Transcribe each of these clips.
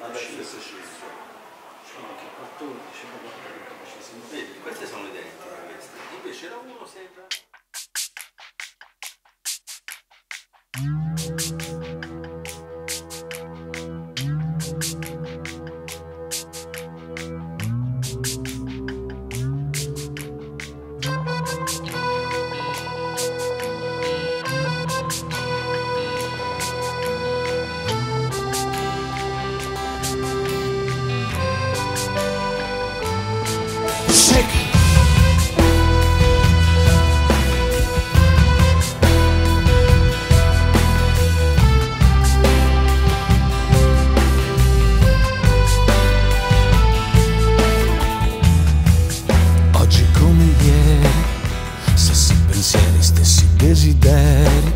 Adesso è sceso. Sono anche 14, ma guarda come ci siamo. Vedi, queste sono identiche queste. Invece era uno sembra. Desideri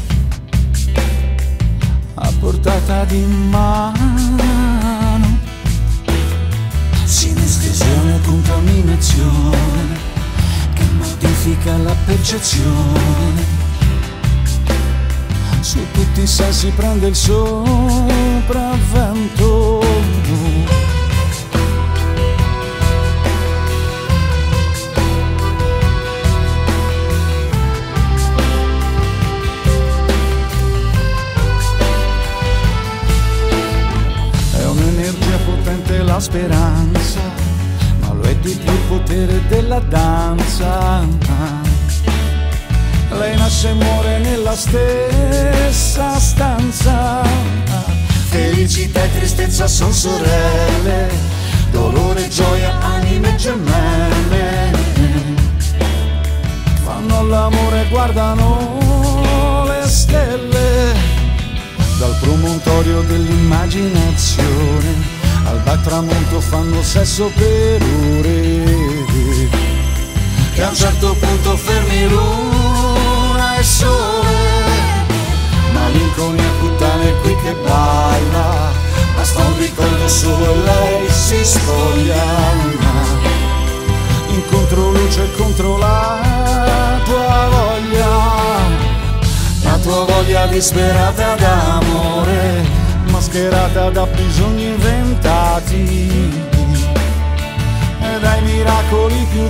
a portata di mano, sinestesione e contaminazione che modifica la percezione. Su tutti i sensi prende il sopravvento. La speranza, ma lo è di più il potere della danza. Lei nasce e muore nella stessa stanza. Felicità e tristezza son sorelle, dolore e gioia anime gemelle. Fanno l'amore e guardano le stelle dal promontorio dell'immaginazione. Al bel tramonto fanno sesso per ore, che a un certo punto fermi luna e sole. Malinconia puttane qui che balla, basta un ricordo solo e lei si spoglia. Incontro luce contro la tua voglia disperata d'amore, mascherata da bisogni inventati e dai miracoli più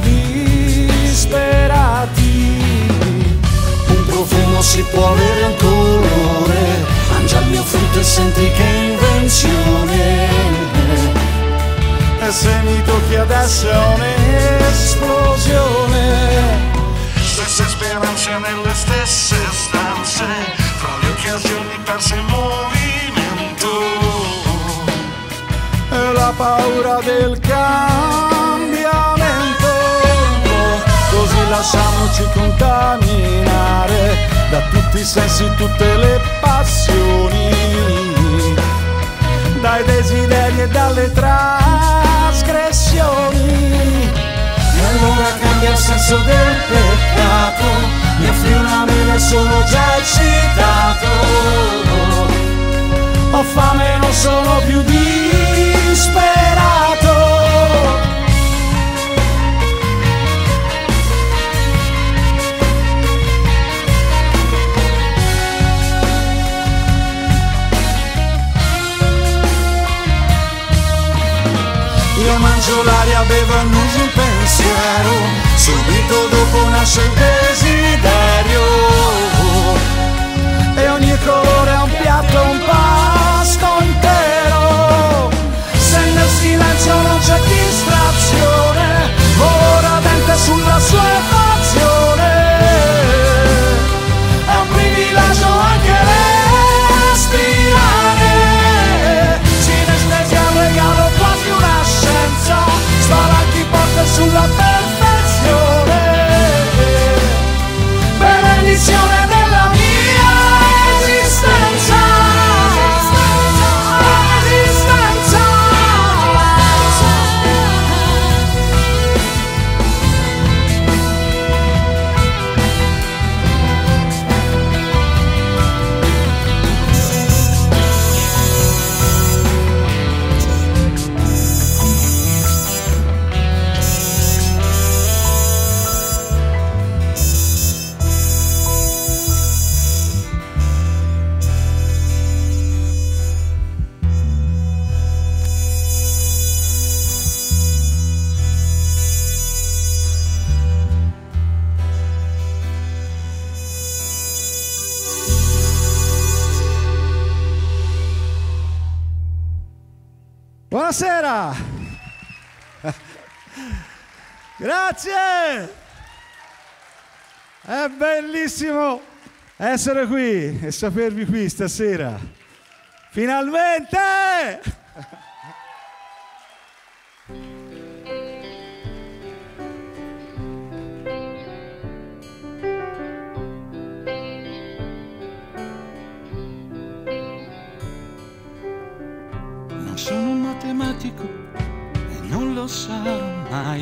disperati. Un profumo si può avere un colore, mangia il mio frutto e senti che invenzione. E se mi tocchi adesso è un'esplosione. Stesse speranze nelle stesse stanze, fra le occasioni perse in movimento, e la paura del cambiamento. Così lasciamoci contaminare da tutti i sensi, tutte le passioni, dai desideri e dalle trasgressioni. E allora cambia il senso del peccato, mi offri una mela, sono già eccitato. Ho fame e non sono più disperato. Io mangio l'aria, bevo e annuso un pensiero, subito dopo nasce il desiderio. E ogni colore è un piatto, un pasto intero. Se nel silenzio non c'è distrazione, volo radente sulla sua equazione. È un privilegio anche respirare, sinestesia è un regalo, quasi una scienza, spalanchi porte sulla perfezione, benedizione della mia esistenza. Buonasera! Grazie! È bellissimo essere qui e sapervi qui stasera. Finalmente! Non sono un matematico e non lo sarò mai,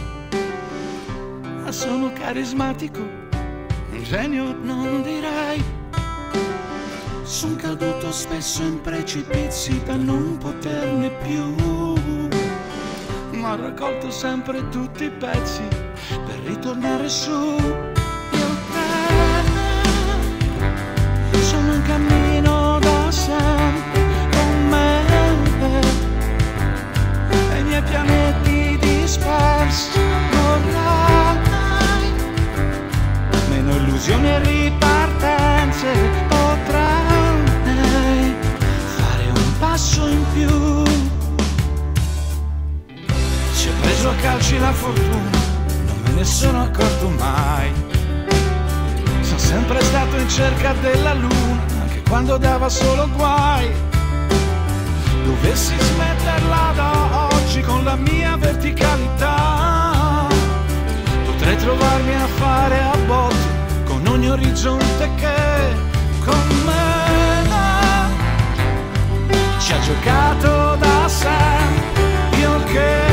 ma sono carismatico, un genio non direi. Sono caduto spesso in precipizi da non poterne più, ma ho raccolto sempre tutti i pezzi per ritornare su. Io te sono in cammino da sempre con me, e i miei pianeti dispersi vorrai, meno illusioni e ripartenze, potrei fare un passo in più. Ci ho preso a calci la fortuna, non me ne sono accorto mai. Sono sempre stato in cerca della luna, anche quando dava solo guai. Dovessi smetterla da oggi con la mia verticalità, potrei trovarmi a fare a botte con ogni orizzonte che con me ci ha giocato da sempre. Io che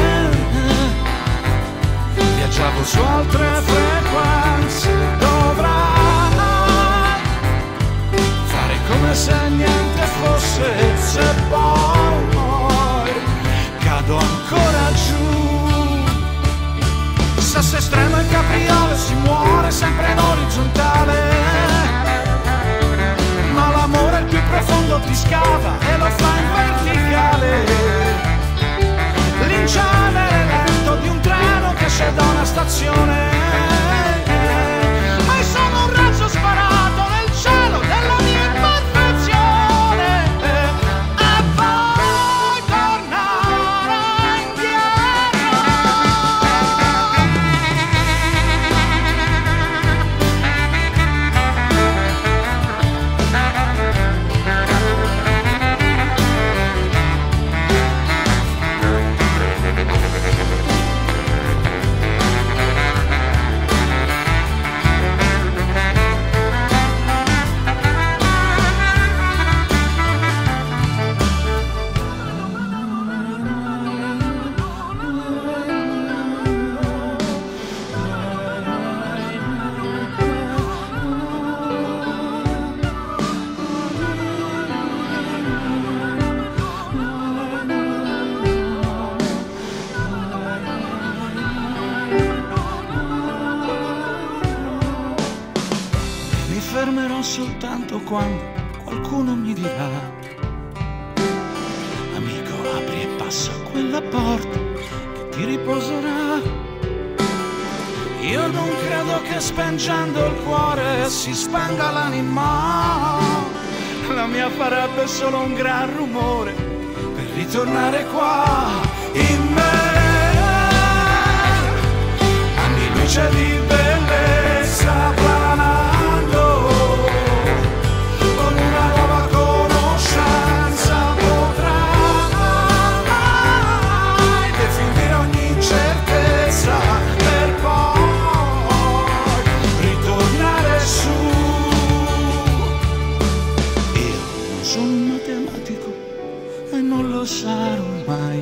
viaggiavo su altre frequenze, dovrai fare come se niente fosse, se poi cado ancora giù. Sasso estremo e capriole, si muore sempre in orizzontale, ma l'amore il più profondo ti scava e lo fa in verticale. L'inciamere lento di un treno che esce da una stazione, ma sono un razzo sparato nel cielo della mia imperfezione, e poi tornare indietro. Mi fermerò soltanto quando qualcuno mi dirà: amico, apri e passa quella porta che ti riposerà. Io non credo che spengendo il cuore si spenga l'anima, la mia farebbe solo un gran rumore per ritornare qua in me. Anni luce di bellezza planando, con una nuova conoscenza potrai definire ogni incertezza per poi ritornare su. Io non sono un matematico e non lo sarò mai,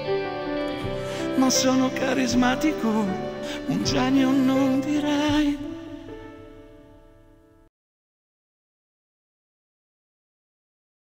ma sono carismatico, un genio non direi.